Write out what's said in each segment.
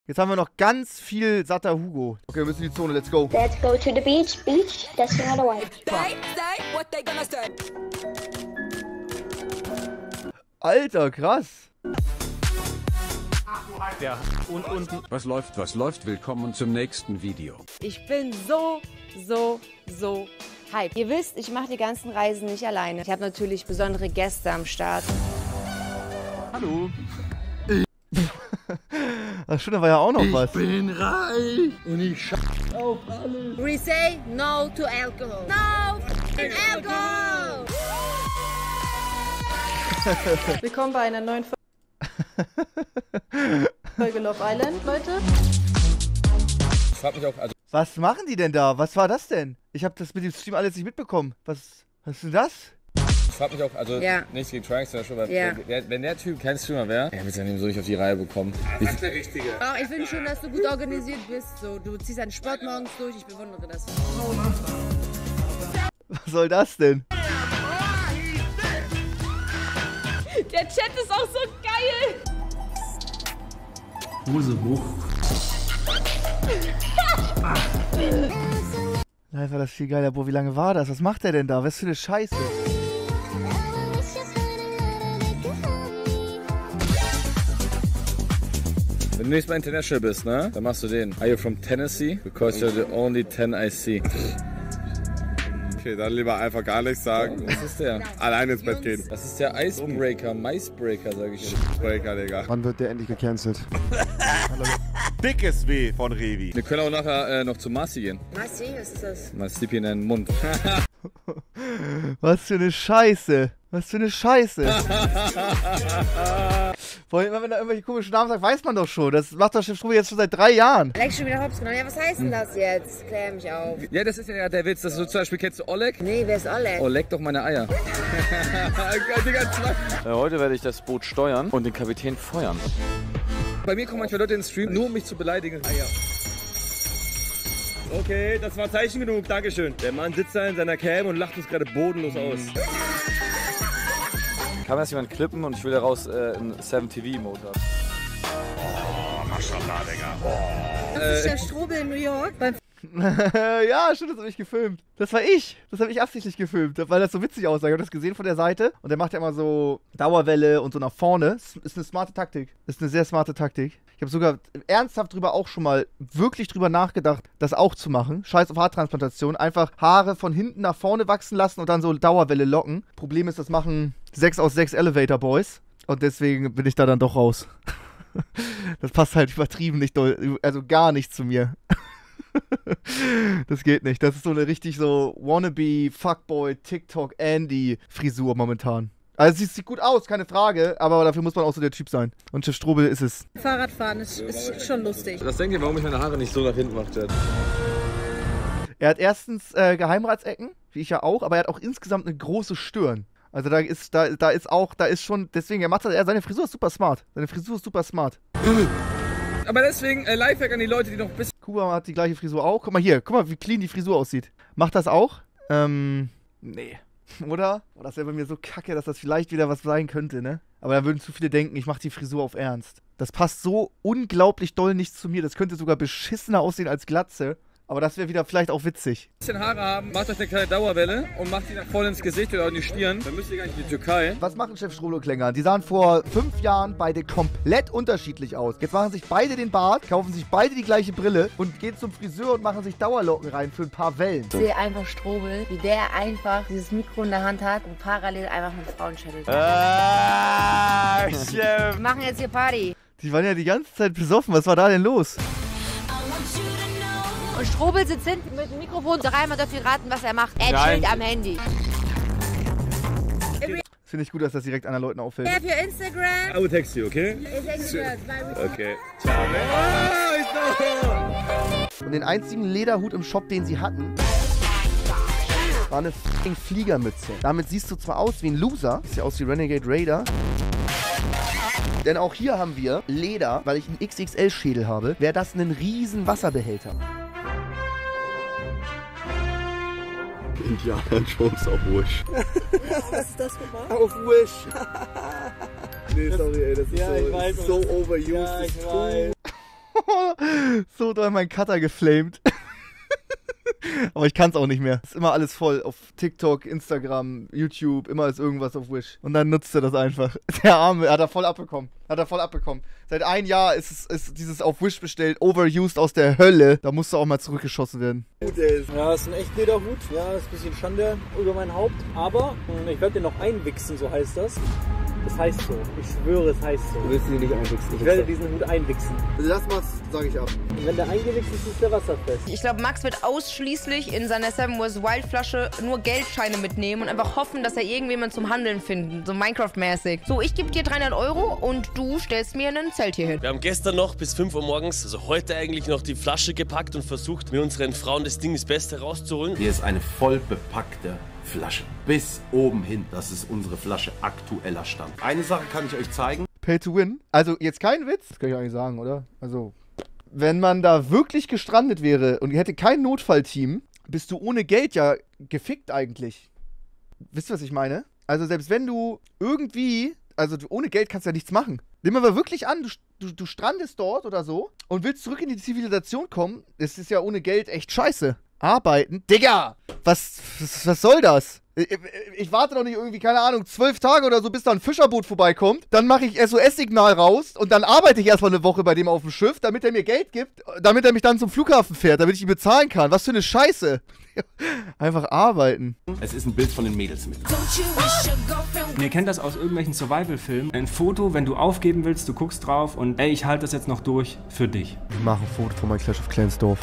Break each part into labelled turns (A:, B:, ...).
A: Jetzt haben wir noch ganz viel satter Hugo. Okay, wir müssen in die Zone, let's go.
B: Let's go to the beach, that's another one.
A: Alter, krass.
C: Ja, und unten.
D: Was läuft? Willkommen zum nächsten Video.
E: Ich bin so hype. Ihr wisst, ich mache die ganzen Reisen nicht alleine. Ich habe natürlich besondere Gäste am Start.
C: Hallo.
A: Ach stimmt, da war ja auch noch was.
C: Ich bin reich und ich auf alles.
E: We say no to alcohol. No f***ing alcohol!
F: Willkommen bei einer neuen Folge Love Island, Leute.
C: Ich frag mich auch, also.
A: Was machen die denn da? Was war das denn? Ich habe das mit dem Stream alles nicht mitbekommen. Was ist denn das?
C: Ich frag mich auch, also
E: Ja.
C: nichts gegen Trunks, aber
E: Ja.
C: wenn der Typ kein Streamer wäre, er wird es so nicht auf die Reihe bekommen.
G: Das ist der Richtige.
E: Auch ich finde schon, dass du gut organisiert bist. So, du ziehst deinen Sport morgens durch. Ich bewundere das.
A: Was soll das denn?
F: Der Chat ist auch so geil.
G: Hose hoch.
A: Live war das viel geiler. Boah, wie lange war das? Was macht der denn da? Was für eine Scheiße?
C: Wenn du nächstes Mal international bist, ne, dann machst du den. Are you from Tennessee? Because you're the only 10 I see.
G: Okay, dann lieber einfach gar nichts sagen.
C: Was ist der?
G: Allein ins Bett gehen.
C: Das ist der Icebreaker, Maisbreaker, sag ich.
G: Breaker, Digga.
H: Wann wird der endlich gecancelt?
G: Dickes Weh von Revi.
C: Wir können auch nachher noch zu Marci gehen.
E: Marci, was ist das?
C: Mal Sleepy in den Mund.
A: Was für eine Scheiße. Was für eine Scheiße. Vor allem, immer wenn er irgendwelche komischen Namen sagt, weiß man doch schon. Das macht doch Chef jetzt schon seit 3 Jahren.
E: Leck schon wieder hops genommen. Ja, was heißt denn das jetzt? Klär mich auf.
C: Ja, das ist ja der Witz, dass du zum Beispiel kennst du Oleg?
E: Nee, wer ist Oleg?
C: Oh, leck doch meine Eier. Heute werde ich das Boot steuern und den Kapitän feuern. Bei mir kommen manchmal Leute in den Stream, nur um mich zu beleidigen. Eier.
I: Okay, das war Zeichen genug, Dankeschön. Der Mann sitzt da in seiner Cam und lacht uns gerade bodenlos aus.
C: Kann das jemand klippen und ich will daraus einen 7TV-Mode haben.
G: Oh, Maschallah, Digga.
F: Das ist der Strobel in New York.
A: Ja, stimmt, das habe ich gefilmt. Das war ich. Das habe ich absichtlich gefilmt, weil das so witzig aussah. Ich habe das gesehen von der Seite und der macht ja immer so Dauerwelle und so nach vorne. Das ist eine smarte Taktik. Das ist eine sehr smarte Taktik. Ich habe sogar ernsthaft drüber auch schon mal wirklich drüber nachgedacht, das auch zu machen. Scheiß auf Haartransplantation. Einfach Haare von hinten nach vorne wachsen lassen und dann so Dauerwelle locken. Problem ist, das machen 6 aus 6 Elevator Boys. Und deswegen bin ich da dann doch raus. Das passt halt übertrieben nicht doll, also gar nicht zu mir. Das geht nicht. Das ist so eine richtig so wannabe Fuckboy TikTok Andy Frisur momentan. Also es sieht gut aus, keine Frage, aber dafür muss man auch so der Typ sein. Und Chef Strobel ist es.
F: Fahrradfahren ist schon lustig.
C: Was denkt ihr, warum ich meine Haare nicht so nach hinten mache, Chat?
A: Er hat erstens Geheimratsecken, wie ich ja auch, aber er hat auch insgesamt eine große Stirn. Also da ist schon, deswegen, seine Frisur ist super smart. Seine Frisur ist super smart.
C: Aber deswegen, Lifehack an die Leute, die noch ein bisschen...
A: Kuba hat die gleiche Frisur auch. Guck mal hier, guck mal, wie clean die Frisur aussieht. Macht das auch? Nee. Oder? Oh, das wäre bei mir so kacke, dass das vielleicht wieder was sein könnte, ne? Aber da würden zu viele denken, ich mache die Frisur auf Ernst. Das passt so unglaublich doll nicht zu mir. Das könnte sogar beschissener aussehen als Glatze. Aber das wäre wieder vielleicht auch witzig.
C: Haare haben, macht euch eine kleine Dauerwelle und macht die nach vorne ins Gesicht oder in die Stirn. Dann müsst ihr gar nicht in die Türkei.
A: Was machen Chef Strobel und Klänger? Die sahen vor 5 Jahren beide komplett unterschiedlich aus. Jetzt machen sich beide den Bart, kaufen sich beide die gleiche Brille und gehen zum Friseur und machen sich Dauerlocken rein für ein paar Wellen.
E: Ich sehe einfach Strobel, wie der einfach dieses Mikro in der Hand hat und parallel einfach mit Frauen chattet. Wir machen jetzt hier Party.
A: Die waren ja die ganze Zeit besoffen. Was war da denn los?
E: Und Strobel sitzt hinten mit dem Mikrofon. Dreimal dürft ihr raten, was er macht. Er chillt am Handy.
A: Finde ich gut, dass das direkt anderen Leuten auffällt.
E: Have your Instagram.
I: I will text you, okay? Okay. Ciao.
A: Und den einzigen Lederhut im Shop, den sie hatten, war eine f***ing Fliegermütze. Damit siehst du zwar aus wie ein Loser, sieht ja aus wie Renegade Raider. Denn auch hier haben wir Leder, weil ich einen XXL-Schädel habe, wäre das ein riesen Wasserbehälter.
G: Indiana Jones auf Wish.
F: Was ist das gemacht?
G: Auf Wish. Nee, sorry, ey, das ist so overused.
I: Ja, ich weiß.
A: So doll mein Cutter geflamed. Aber ich kann's auch nicht mehr. Ist immer alles voll. Auf TikTok, Instagram, YouTube, immer ist irgendwas auf Wish. Und dann nutzt er das einfach. Der Arme, hat er voll abbekommen. Seit einem Jahr ist dieses auf Wish bestellt, overused aus der Hölle. Da musste auch mal zurückgeschossen werden.
H: Ja, ist ein echt Lederhut. Ja, ist ein bisschen Schande über mein Haupt. Aber ich werde den noch einwichsen, so heißt das. Das heißt so. Ich schwöre, es heißt so.
A: Du willst ihn nicht einwichsen.
H: Ich werde diesen Hut einwichsen.
A: Wenn du das machst, sage ich ab.
H: Und wenn der eingewichst ist, ist der wasserfest.
E: Ich glaube, Max wird ausschließlich in seiner Seven Wars Wild Flasche nur Geldscheine mitnehmen und einfach hoffen, dass er irgendjemand zum Handeln findet. So Minecraft-mäßig. So, ich gebe dir 300 € und du stellst mir ein Zelt hier hin.
J: Wir haben gestern noch bis 5 Uhr morgens, also heute eigentlich noch die Flasche gepackt und versucht, mit unseren Frauen das Ding das Beste rauszuholen.
K: Hier ist eine voll bepackte Flasche. Bis oben hin. Das ist unsere Flasche aktueller Stand. Eine Sache kann ich euch zeigen.
A: Pay to win. Also jetzt kein Witz. Das kann ich eigentlich sagen, oder? Also, wenn man da wirklich gestrandet wäre und ihr hätte kein Notfallteam, bist du ohne Geld ja gefickt eigentlich. Wisst ihr, was ich meine? Also selbst wenn du irgendwie, also ohne Geld kannst du ja nichts machen. Nehmen wir mal wirklich an, du strandest dort oder so und willst zurück in die Zivilisation kommen. Das ist ja ohne Geld echt scheiße. Arbeiten? Digga! Was soll das? Ich warte doch nicht irgendwie, keine Ahnung, 12 Tage oder so, bis da ein Fischerboot vorbeikommt. Dann mache ich SOS-Signal raus und dann arbeite ich erstmal eine Woche bei dem auf dem Schiff, damit er mir Geld gibt, damit er mich dann zum Flughafen fährt, damit ich ihn bezahlen kann. Was für eine Scheiße. Einfach arbeiten.
K: Es ist ein Bild von den Mädels mit.
L: Ihr kennt das aus irgendwelchen Survival-Filmen. Ein Foto, wenn du aufgeben willst, du guckst drauf und ey, ich halte das jetzt noch durch für dich.
A: Ich mache ein Foto von meinem Clash of Clans Dorf.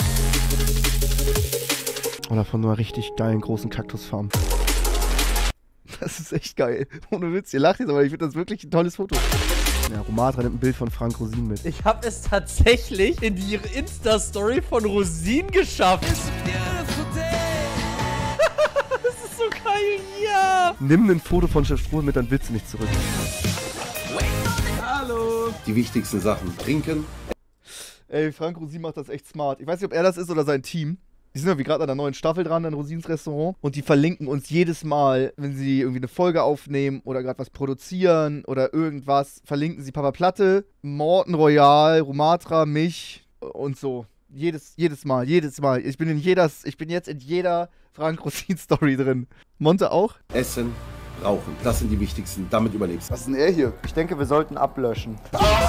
A: Oder von so einer richtig geilen großen Kaktusfarm. Das ist echt geil. Ohne Witz, ihr lacht jetzt, aber ich finde das wirklich ein tolles Foto. Ja, Romatra nimmt ein Bild von Frank Rosin mit.
H: Ich habe es tatsächlich in die Insta-Story von Rosin geschafft. Das ist so geil, ja.
A: Nimm ein Foto von Chef Stroh mit, dann willst du nicht zurück.
K: Hallo. Die wichtigsten Sachen. Trinken.
A: Ey, Frank Rosin macht das echt smart. Ich weiß nicht, ob er das ist oder sein Team. Die sind ja wie gerade an der neuen Staffel dran, an Rosins Restaurant. Und die verlinken uns jedes Mal, wenn sie irgendwie eine Folge aufnehmen oder gerade was produzieren oder irgendwas, verlinken sie Papa Platte, Morten Royal, Romatra, mich und so. Jedes Mal. Ich bin jetzt in jeder Frank Rosin Story drin. Monte auch?
K: Essen, rauchen. Das sind die wichtigsten. Damit überlebst du.
A: Was ist denn er hier? Ich denke, wir sollten ablöschen.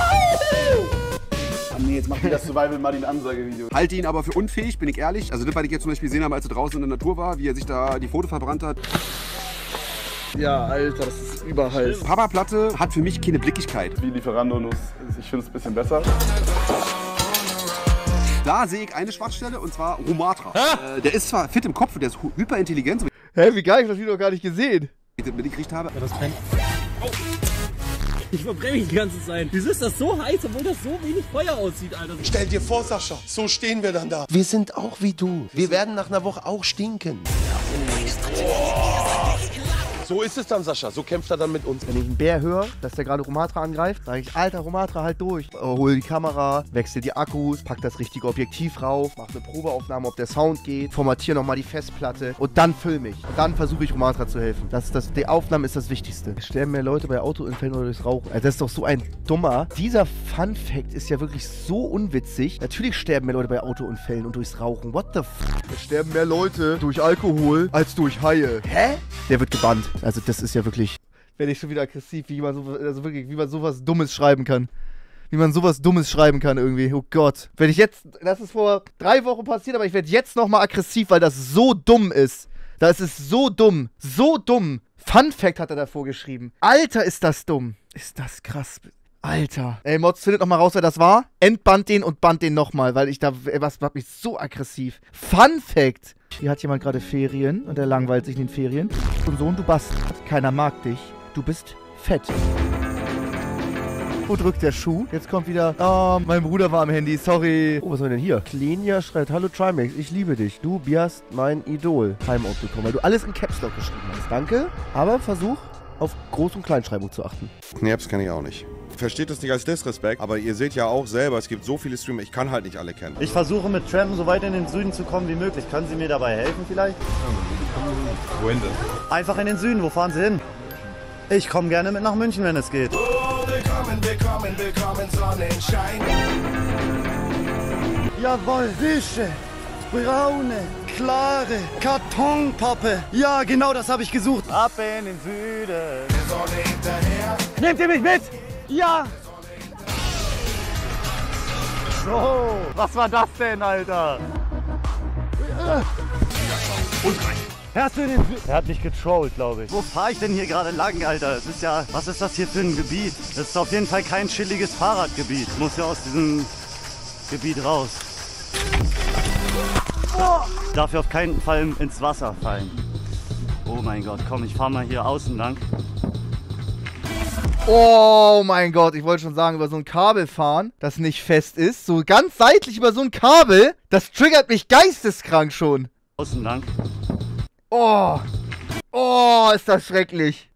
M: Nee, jetzt macht ihr das Survival Martin Ansage-Video. Halte ihn aber für unfähig, bin ich ehrlich. Also das, was ich jetzt zum Beispiel gesehen habe, als er draußen in der Natur war, wie er sich da die Pfote verbrannt hat.
A: Ja, Alter, das ist überheiß.
M: Papa Platte hat für mich keine Blickigkeit. Wie Lieferando-Nuss. Ich finde es ein bisschen besser. Da sehe ich eine Schwachstelle und zwar Romatra. Der ist zwar fit im Kopf, der ist hyperintelligent.
A: Hä, wie geil, ich hab das Video noch gar nicht gesehen.
M: Wie ich das mitgekriegt habe.
H: Ja, das brennt. Ich verbrenne mich die ganze Zeit. Wieso ist das so heiß, obwohl das so wenig Feuer aussieht, Alter?
N: Stell dir vor, Sascha, so stehen wir dann da.
K: Wir sind auch wie du. Wir werden nach einer Woche auch stinken.
N: So ist es dann, Sascha. So kämpft er dann mit uns.
A: Wenn ich einen Bär höre, dass der gerade Romatra angreift, sage ich, Alter, Romatra, halt durch. Hol die Kamera, wechsel die Akkus, pack das richtige Objektiv rauf, mach eine Probeaufnahme, ob der Sound geht, formatiere nochmal die Festplatte und dann filme ich. Und dann versuche ich Romatra zu helfen. Die Aufnahme ist das Wichtigste. Es sterben mehr Leute bei Autounfällen oder durchs Rauchen. Also das ist doch so ein dummer. Dieser Fun-Fact ist ja wirklich so unwitzig. Natürlich sterben mehr Leute bei Autounfällen und durchs Rauchen. What the f***? Es sterben mehr Leute durch Alkohol als durch Haie. Hä? Der wird gebannt. Also das ist ja wirklich, werde ich schon wieder aggressiv, wie man sowas Dummes schreiben kann. Wie man sowas Dummes schreiben kann irgendwie. Oh Gott. Wenn ich jetzt, das ist vor 3 Wochen passiert, aber ich werde jetzt nochmal aggressiv, weil das so dumm ist. Das ist so dumm. So dumm. Fun Fact hat er davor geschrieben. Alter, ist das dumm. Ist das krass. Alter. Ey, Mods, findet nochmal raus, wer das war. Entband den und band den nochmal, weil ich da, was macht mich so aggressiv. Fun Fact. Hier hat jemand gerade Ferien und er langweilt sich in den Ferien. Und Sohn, du Bastard. Keiner mag dich. Du bist fett. Wo drückt der Schuh? Jetzt kommt wieder, oh, mein Bruder war am Handy, sorry. Oh, was haben wir denn hier? Klenia schreibt, hallo Trimax, ich liebe dich. Du bist mein Idol. Timeout bekommen, weil du alles in Caps Lock geschrieben hast. Danke, aber versuch auf Groß- und Kleinschreibung zu achten.
G: Nerps kann ich auch nicht. Versteht das nicht als Disrespekt, aber ihr seht ja auch selber, es gibt so viele Streamer, ich kann halt nicht alle kennen.
O: Ich versuche mit Tram so weit in den Süden zu kommen wie möglich. Können Sie mir dabei helfen vielleicht?
G: Wohin denn?
O: Einfach in den Süden, wo fahren Sie hin? Ich komme gerne mit nach München, wenn es geht.
N: Oh, willkommen, willkommen, willkommen, Sonnenschein.
O: Jawohl, frische, braune, klare Kartonpappe. Ja, genau das habe ich gesucht. Ab in den Süden. Nehmt ihr mich mit? Ja. So, was war das denn, Alter? Und rein. Fährst du in den Süden? Er hat mich getrollt, glaube ich. Wo fahre ich denn hier gerade lang, Alter? Das ist ja, was ist das hier für ein Gebiet? Das ist auf jeden Fall kein chilliges Fahrradgebiet. Ich muss ja aus diesem Gebiet raus. Oh. Ich darf hier auf keinen Fall ins Wasser fallen. Oh mein Gott, komm, ich fahre mal hier außen lang.
A: Oh mein Gott, ich wollte schon sagen, über so ein Kabel fahren, das nicht fest ist. So ganz seitlich über so ein Kabel, das triggert mich geisteskrank schon.
O: Außen lang.
A: Oh. Oh, ist das schrecklich.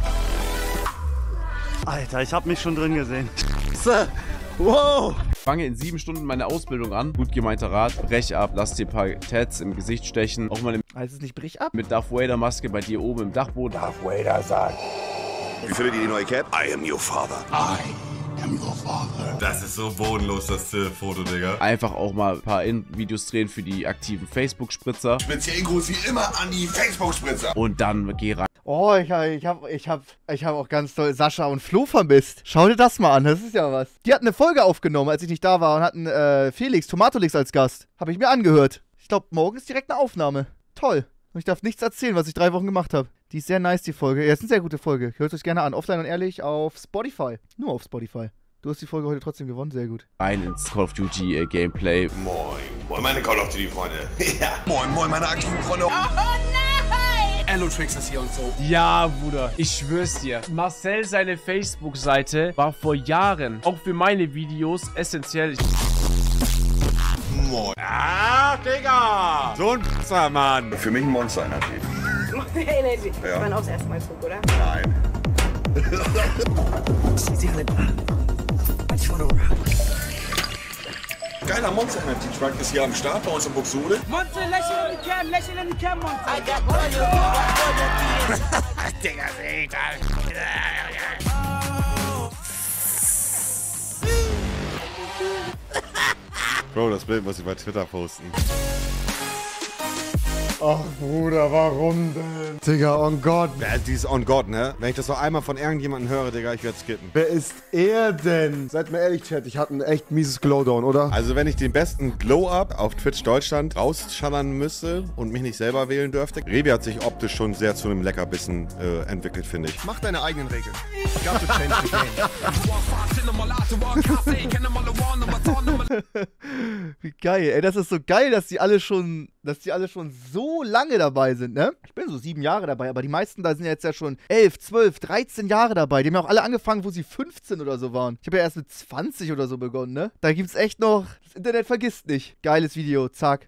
O: Alter, ich habe mich schon drin gesehen.
P: Wow. Ich fange in 7 Stunden meine Ausbildung an. Gut gemeinter Rat. Brech ab, lass dir ein paar Tats im Gesicht stechen. Auch mal
A: heißt es nicht brich ab?
P: Mit Darth Vader Maske bei dir oben im Dachboden.
G: Darth Vader sagt. Wie findet ihr die neue Cap? I am your father. I am your father. Das ist so bodenlos, das Foto, Digga.
P: Einfach auch mal ein paar Videos drehen für die aktiven Facebook-Spritzer.
G: Speziellen Gruß wie immer an die Facebook-Spritzer.
P: Und dann geh rein.
A: Oh, ich hab auch ganz toll Sascha und Flo vermisst. Schau dir das mal an, das ist ja was. Die hatten eine Folge aufgenommen, als ich nicht da war und hatten Felix, Tomatolix als Gast. Habe ich mir angehört. Ich glaube, morgen ist direkt eine Aufnahme. Toll. Und ich darf nichts erzählen, was ich 3 Wochen gemacht habe. Die ist sehr nice, die Folge. Ja, ist eine sehr gute Folge. Hört euch gerne an. Offline und ehrlich auf Spotify. Nur auf Spotify. Du hast die Folge heute trotzdem gewonnen, sehr gut.
P: Rein ins Call of Duty Gameplay.
G: Moin, moin meine Call of Duty Freunde. Ja. Moin, moin meine aktiven Freunde. Oh nein!
Q: Allotrix ist hier und so.
R: Ja, Bruder, ich schwör's dir. Marcel, seine Facebook-Seite war vor Jahren, auch für meine Videos, essentiell.
G: Moin.
Q: Ah, Digga!
G: So ein Pizza, Mann. Für mich ein Monster Energy.
S: Energy.
G: Ja.
S: Das war auch das erste Mal Zug, oder?
G: Nein. Geiler Monster Energy Truck ist hier am Start bei uns in Buxtehude.
Q: Monster, lächeln in die Cam, Monster.
G: Digga, seht Bro, das Bild muss ich bei Twitter posten.
T: Ach Bruder, warum denn? Digga, on God.
G: Ja, dieses on God, ne? Wenn ich das noch einmal von irgendjemandem höre, Digga, ich werde skippen.
T: Wer ist er denn? Seid mir ehrlich, Chat, ich hatte ein echt mieses Glowdown, oder?
G: Also wenn ich den besten Glow-Up auf Twitch Deutschland rausschallern müsste und mich nicht selber wählen dürfte, Rebi hat sich optisch schon sehr zu einem Leckerbissen entwickelt, finde ich.
T: Mach deine eigenen Regeln. Got to change the
A: game. Wie geil, ey, das ist so geil, dass die alle schon so lange dabei sind, ne? Ich bin so 7 Jahre dabei, aber die meisten da sind ja jetzt ja schon 11, 12, 13 Jahre dabei. Die haben ja auch alle angefangen, wo sie 15 oder so waren. Ich habe ja erst mit 20 oder so begonnen, ne? Da gibt's echt noch, das Internet vergisst nicht. Geiles Video, zack.